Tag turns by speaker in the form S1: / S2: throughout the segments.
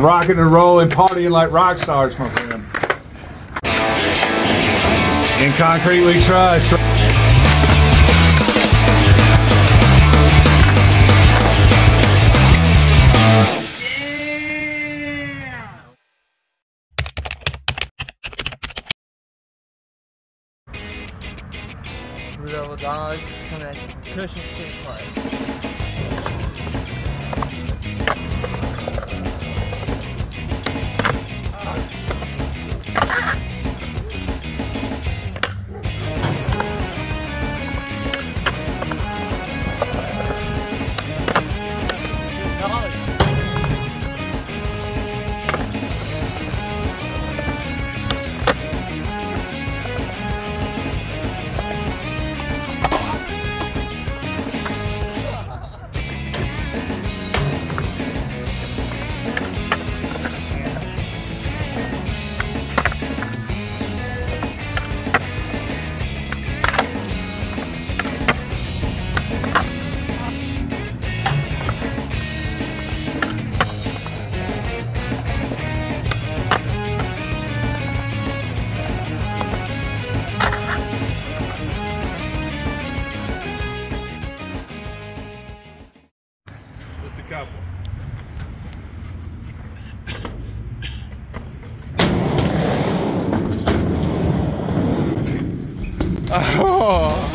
S1: Rocking and rolling, partying like rock stars, my friend. In concrete we trust.
S2: Blue Devil Dogs coming at you from Cushing Skatepark.
S1: Just a couple.
S2: Oh.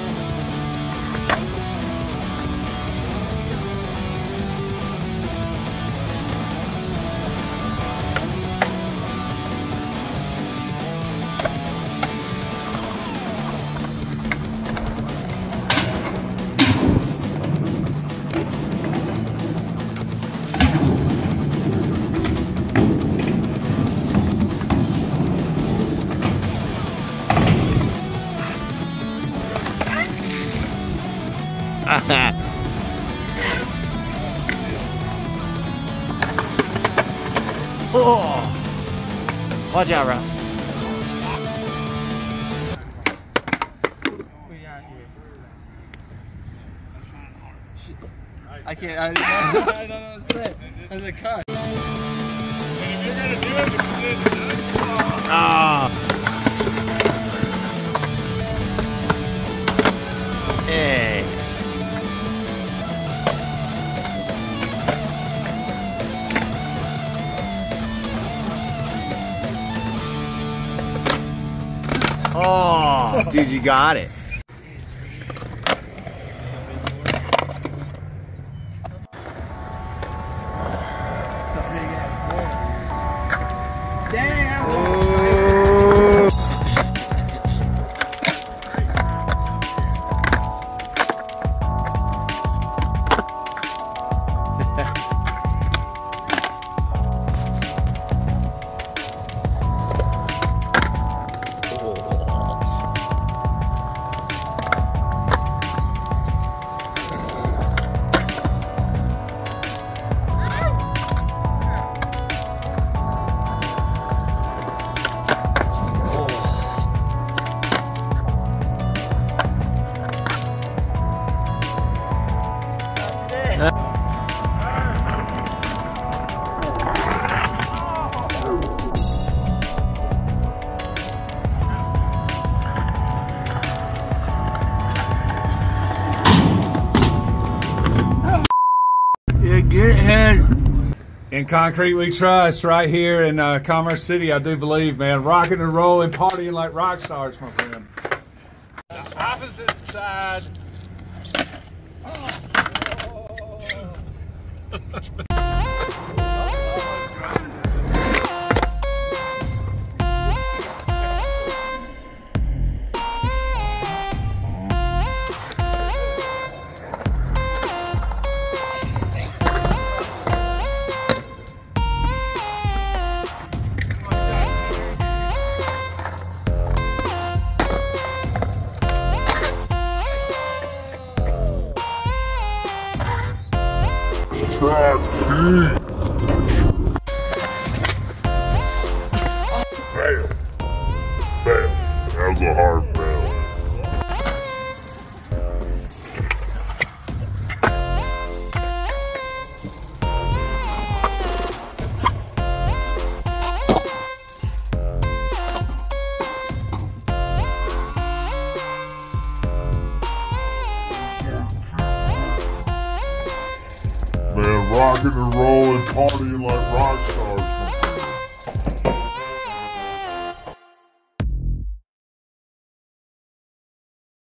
S3: Oh. Watch out, Rob.
S2: We got here. I can't. I don't know what to say. There's a cut.
S1: And if you're gonna do it,
S3: Ah. Hey. Oh, dude, you got it.
S2: Damn.
S1: In concrete we trust, right here in Commerce City, I do believe, man. Rocking and rolling, partying like rock stars, my friend. The opposite side.
S4: Track. rocking and rolling, partying like rock stars.